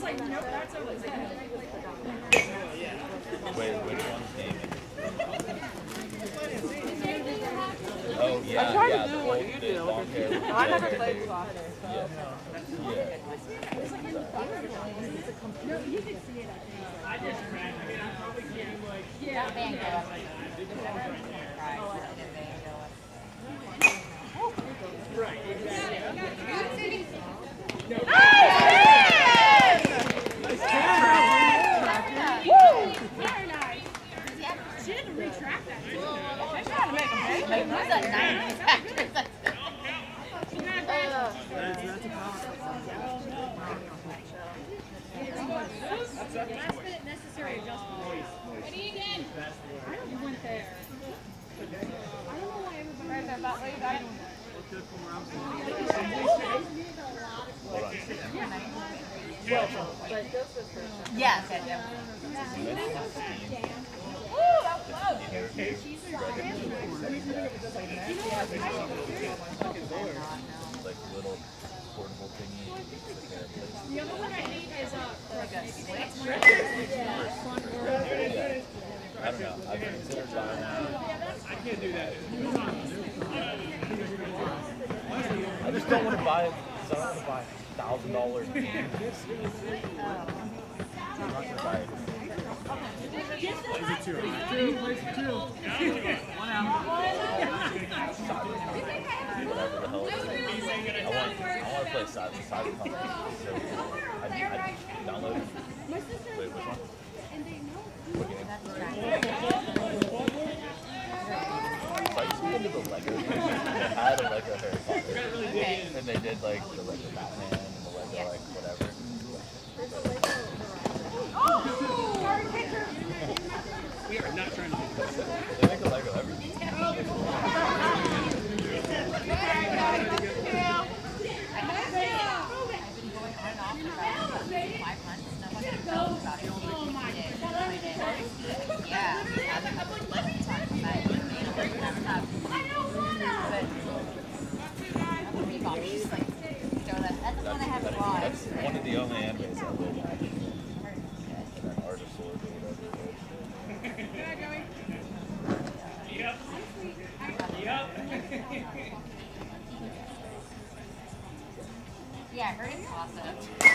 Wait, which one's Damon? Oh, yeah, I tried yeah, to do the what old, you the do. long hair. I never played soccer. Yeah. No, you can see it. I just ran. I mean, I'm probably getting like. Yeah. Van Gogh. Right. Exactly. Nice camera. Woo! Very nice. She had to retract that. She's trying to make them pay. Like, who's that 90s actress? That's a last minute necessary adjustment. Ready again. You went there. I don't know why everybody that way that. Yes, I do. Woo, that was close. Like little portable thingy. The other one I need is Like a switch. I don't know. I've considered buying that. I can't do that. I just don't want to buy it because I don't want to buy $1,000 games. I'm not going to buy it. Plays it two. One out. Whatever the hell it is. I want to play side to side with Humphrey. So I downloaded. Wait, which one? What game? So I used to get into the Lego games. They had a Lego Harry Potter. And they did like the Lego Batman and the Lego like whatever. We are not trying to do this. They make a Lego everything. That's one of the only animes I will watch. And then Art of Sword or whatever it is. Yep. Yep. Yeah, I heard it's awesome.